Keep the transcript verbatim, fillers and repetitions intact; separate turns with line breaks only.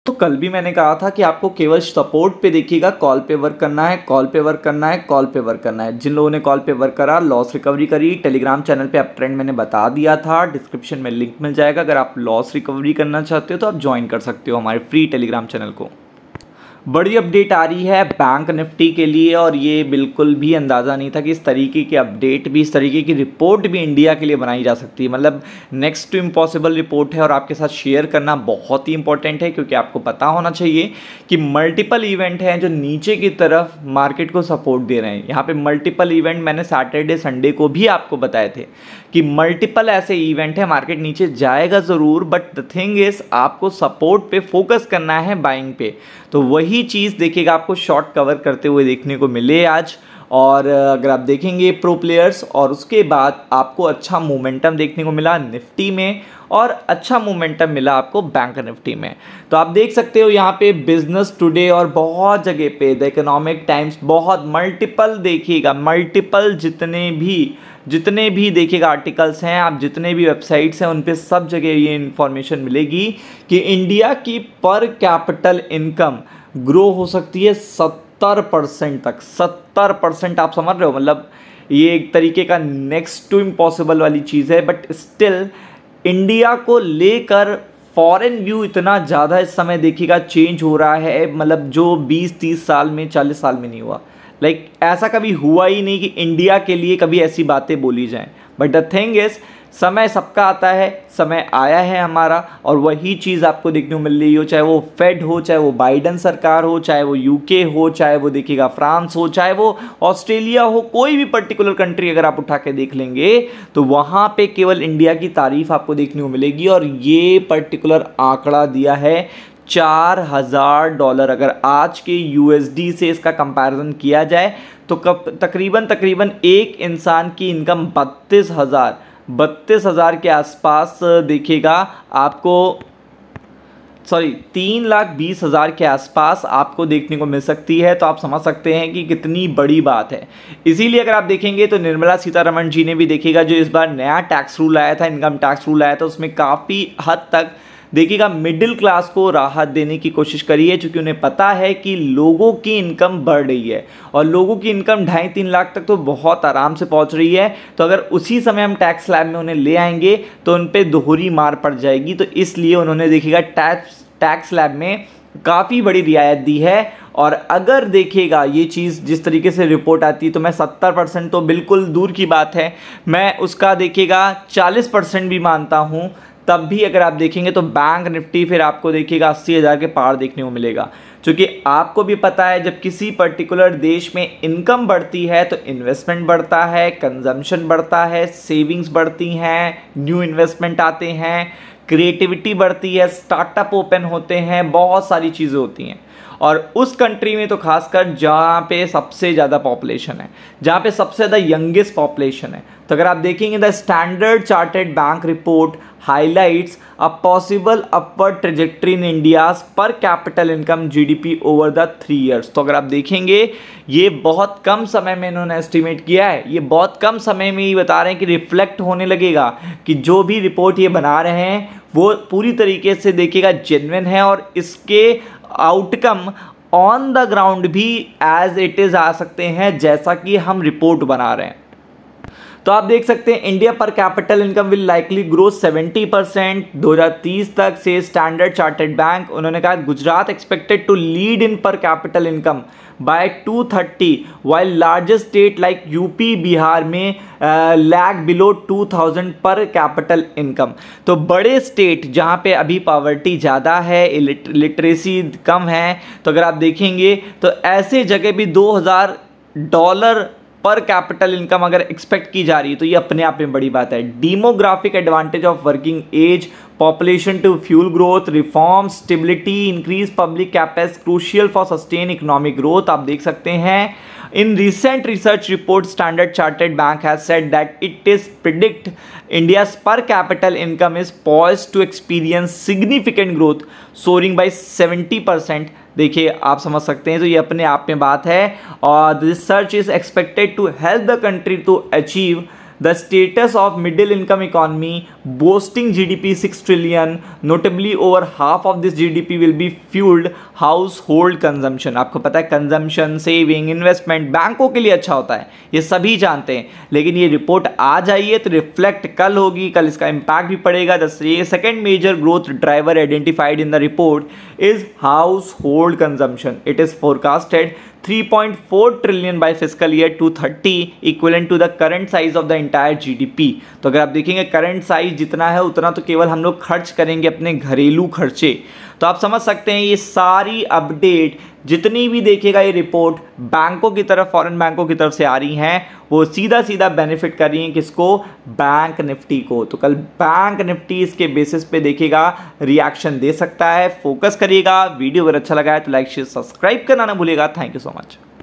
तो कल भी मैंने कहा था कि आपको केवल सपोर्ट पे देखिएगा, कॉल पे वर्क करना है, कॉल पे वर्क करना है, कॉल पे वर्क करना है। जिन लोगों ने कॉल पे वर्क करा, लॉस रिकवरी करी, टेलीग्राम चैनल पे अप ट्रेंड मैंने बता दिया था, डिस्क्रिप्शन में लिंक मिल जाएगा। अगर आप लॉस रिकवरी करना चाहते हो तो आप ज्वाइन कर सकते हो हमारे फ्री टेलीग्राम चैनल को। बड़ी अपडेट आ रही है बैंक निफ्टी के लिए, और ये बिल्कुल भी अंदाज़ा नहीं था कि इस तरीके की अपडेट भी, इस तरीके की रिपोर्ट भी इंडिया के लिए बनाई जा सकती है। मतलब नेक्स्ट टू इम्पॉसिबल रिपोर्ट है, और आपके साथ शेयर करना बहुत ही इंपॉर्टेंट है, क्योंकि आपको पता होना चाहिए कि मल्टीपल इवेंट हैं जो नीचे की तरफ मार्केट को सपोर्ट दे रहे हैं। यहाँ पे मल्टीपल इवेंट मैंने सैटरडे संडे को भी आपको बताए थे कि मल्टीपल ऐसे इवेंट है, मार्केट नीचे जाएगा ज़रूर, बट द थिंग इज आपको सपोर्ट पे फोकस करना है, बाइंग पे। तो वही चीज़ देखिएगा आपको शॉर्ट कवर करते हुए देखने को मिले आज। और अगर आप देखेंगे प्रो प्लेयर्स, और उसके बाद आपको अच्छा मोमेंटम देखने को मिला निफ्टी में, और अच्छा मोमेंटम मिला आपको बैंक निफ्टी में। तो आप देख सकते हो यहाँ पे बिजनेस टुडे और बहुत जगह पे द इकोनॉमिक टाइम्स, बहुत मल्टीपल देखिएगा, मल्टीपल जितने भी जितने भी देखिएगा आर्टिकल्स हैं, आप जितने भी वेबसाइट्स हैं उन पे सब जगह ये इन्फॉर्मेशन मिलेगी कि इंडिया की पर कैपिटल इनकम ग्रो हो सकती है सत्तर परसेंट तक। सत्तर परसेंट आप समझ रहे हो, मतलब ये एक तरीके का नेक्स्ट टू इम्पॉसिबल वाली चीज़ है। बट स्टिल इंडिया को लेकर फॉरेन व्यू इतना ज़्यादा इस समय देखिएगा चेंज हो रहा है, मतलब जो बीस तीस साल में, चालीस साल में नहीं हुआ। लाइक like, ऐसा कभी हुआ ही नहीं कि इंडिया के लिए कभी ऐसी बातें बोली जाएं। बट द थिंग इज समय सबका आता है, समय आया है हमारा, और वही चीज़ आपको देखने को मिल रही हो, चाहे वो फेड हो, चाहे वो बाइडन सरकार हो, चाहे वो यूके हो, चाहे वो देखिएगा फ्रांस हो, चाहे वो ऑस्ट्रेलिया हो, कोई भी पर्टिकुलर कंट्री अगर आप उठा के देख लेंगे तो वहाँ पे केवल इंडिया की तारीफ आपको देखने को मिलेगी। और ये पर्टिकुलर आंकड़ा दिया है चार हजार डॉलर। अगर आज के यूएसडी से इसका कंपैरिजन किया जाए तो कब तकरीबन तकरीबन एक इंसान की इनकम बत्तीस हजार बत्तीस हजार के आसपास देखिएगा आपको, सॉरी तीन लाख बीस हज़ार के आसपास आपको देखने को मिल सकती है। तो आप समझ सकते हैं कि कितनी बड़ी बात है। इसीलिए अगर आप देखेंगे तो निर्मला सीतारमण जी ने भी देखिएगा जो इस बार नया टैक्स रूल आया था, इनकम टैक्स रूल आया था, उसमें काफ़ी हद तक देखिएगा मिडिल क्लास को राहत देने की कोशिश करी है, क्योंकि उन्हें पता है कि लोगों की इनकम बढ़ रही है, और लोगों की इनकम ढाई तीन लाख तक तो बहुत आराम से पहुंच रही है। तो अगर उसी समय हम टैक्स स्लैब में उन्हें ले आएंगे तो उन पर दोहरी मार पड़ जाएगी। तो इसलिए उन्होंने देखिएगा टैक्स टैक्स स्लैब में काफ़ी बड़ी रियायत दी है। और अगर देखिएगा ये चीज़ जिस तरीके से रिपोर्ट आती है, तो मैं सत्तर परसेंट तो बिल्कुल दूर की बात है, मैं उसका देखिएगा चालीस परसेंट भी मानता हूँ। तब भी अगर आप देखेंगे तो बैंक निफ्टी फिर आपको देखिएगा अस्सी हज़ार के पार देखने को मिलेगा, क्योंकि आपको भी पता है जब किसी पर्टिकुलर देश में इनकम बढ़ती है तो इन्वेस्टमेंट बढ़ता है, कंजम्पशन बढ़ता है, सेविंग्स बढ़ती हैं, न्यू इन्वेस्टमेंट आते हैं, क्रिएटिविटी बढ़ती है, स्टार्टअप ओपन होते हैं, बहुत सारी चीज़ें होती हैं। और उस कंट्री में तो खासकर जहाँ पे सबसे ज़्यादा पॉपुलेशन है, जहाँ पे सबसे ज़्यादा यंगेस्ट पॉपुलेशन है। तो अगर आप देखेंगे the Standard Chartered bank report highlights a possible upward trajectory in India's per capital income GDP over the three years. तो अगर आप देखेंगे ये बहुत कम समय में इन्होंने एस्टिमेट किया है, ये बहुत कम समय में ही बता रहे हैं कि रिफ्लेक्ट होने लगेगा कि जो भी रिपोर्ट ये बना रहे हैं वो पूरी तरीके से देखिएगा जेन्युइन है, और इसके आउटकम ऑन द ग्राउंड भी एज इट इज़ आ सकते हैं जैसा कि हम रिपोर्ट बना रहे हैं। तो आप देख सकते हैं India per capital income will likely grow seventy percent दो हज़ार तीस तक से स्टैंडर्ड चार्टर्ड बैंक। उन्होंने कहा Gujarat expected to lead in per capital income by two thirty, while largest state like UP Bihar में lag below two thousand per capital income. तो बड़े स्टेट जहां पे अभी पॉवर्टी ज़्यादा है, लिटरेसी कम है, तो अगर आप देखेंगे तो ऐसे जगह भी दो हज़ार डॉलर पर कैपिटल इनकम अगर एक्सपेक्ट की जा रही है तो ये अपने आप में बड़ी बात है। Demographic advantage of working age, population to fuel growth, reform, stability, increase public capacity crucial for sustain economic growth. आप देख सकते हैं in recent research report Standard Chartered Bank has said that it is predict India's per capita income is poised to experience significant growth soaring by seventy percent. देखिए आप समझ सकते हैं, तो ये अपने आप में बात है। और research is expected to help the country to achieve the status of middle income economy boosting GDP six trillion, notably over half of this GDP will be fuelled household consumption. आपको पता है consumption, saving, investment बैंकों के लिए अच्छा होता है, ये सभी जानते हैं, लेकिन ये रिपोर्ट आ जाइए तो रिफ्लेक्ट कल होगी, कल इसका इंपैक्ट भी पड़ेगा। The second major growth driver identified in the report is household consumption. It is forecasted three point four trillion by fiscal year two thirty, equivalent to the current size of the entire GDP. तो अगर आप देखेंगे current size जितना है उतना तो केवल हम लोग खर्च करेंगे अपने घरेलू खर्चे। तो आप समझ सकते हैं ये सारी अपडेट जितनी भी देखेगा ये रिपोर्ट बैंकों की तरफ, फॉरेन बैंकों की तरफ से आ रही हैं, वो सीधा सीधा बेनिफिट कर रही हैं किसको? बैंक निफ्टी को। तो कल बैंक निफ्टी इसके बेसिस पे देखेगा रिएक्शन दे सकता है, फोकस करिएगा। वीडियो अगर अच्छा लगा है तो लाइक शेयर सब्सक्राइब करना ना भूलिएगा। Thank you so much.